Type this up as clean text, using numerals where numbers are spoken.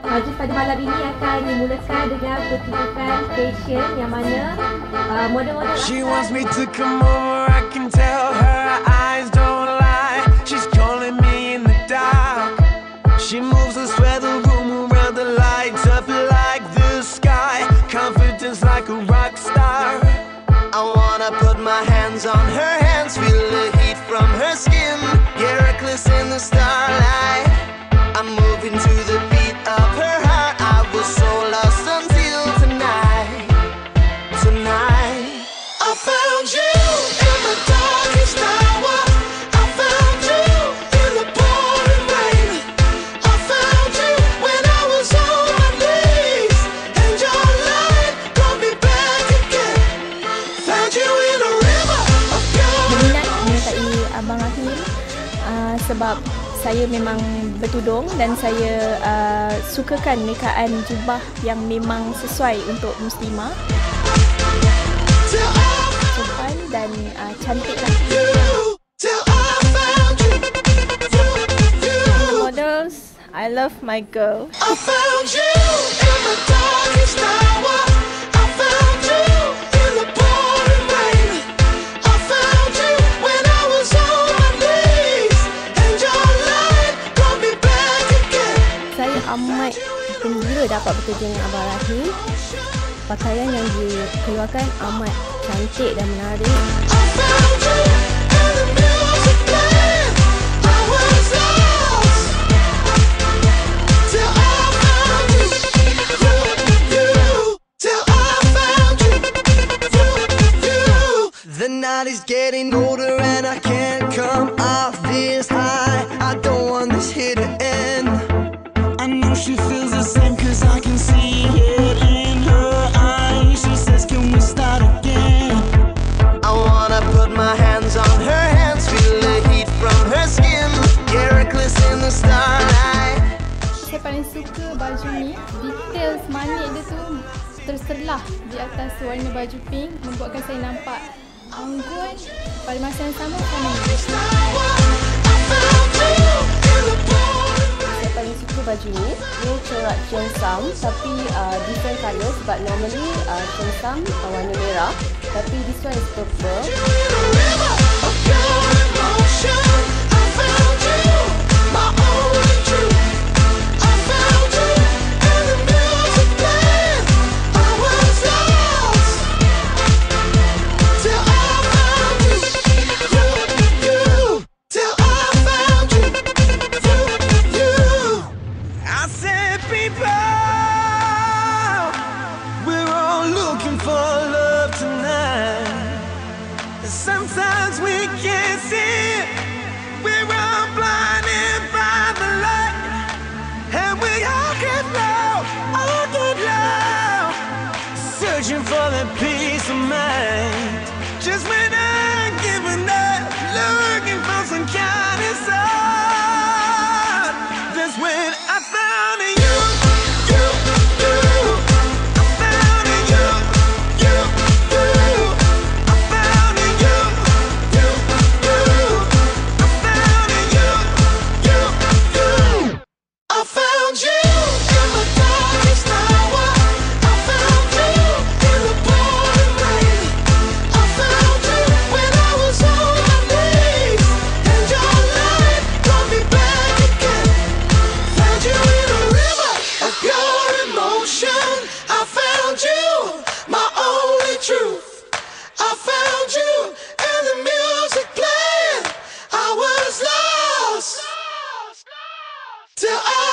Majlis pada malam ini akan dimulakan dengan pertunjukan fashion yang mana model-model. She wants me to come over, I can tell her eyes don't lie. She's calling me in the dark. She moves, I swear the room around, the lights up like the sky. Confidence like a rock star. I wanna put my hands on her hands, feel the heat from her skin. Yeah, reckless in the starlight. I'm moving to the beat of her heart. I was so lost until tonight. Tonight I found you in the darkest hour. I found you in the pouring rain. I found you when I was on my knees, and your light brought me back again. Found you in a river of gold. Minat menyertai Abang Rahim sebab saya memang bertudung dan saya sukakan rekaan jubah yang memang sesuai untuk muslimah. Sopan dan cantiklah. Models, I love my girl. I found you in the darkest hour. I found you in the pouring rain. I found you when I was on my knees, and your light brought me back again. Saya amat gembira dapat bekerja dengan Abang Rahim. Pakaian yang dikeluarkan amat cantik dan menarik. I found you and the music playing. I was lost till I found you. Till I found you. The night is getting older and I can't come off this high. I don't want this here to end. I know she feels the same, cause I can see it in her eyes. She says, can we start again? I wanna put my hands on her hands, feel the heat from her skin. Yeah, reckless in the starlight. Saya paling suka baju ni. Details manik dia tu terserlah di atas warna baju pink, membuatkan saya nampak anggun. Pada masa yang sama saya paling suka baju ni. Dia corak cheongsam tapi different colour sebab normally cheongsam warna merah, tapi this one is purple. Sometimes we can't see it. We're all blinded by the light, and we all get low, searching for that peace of mind. Just when I'm giving up, looking for some kind of sun, that's when I found you. Till I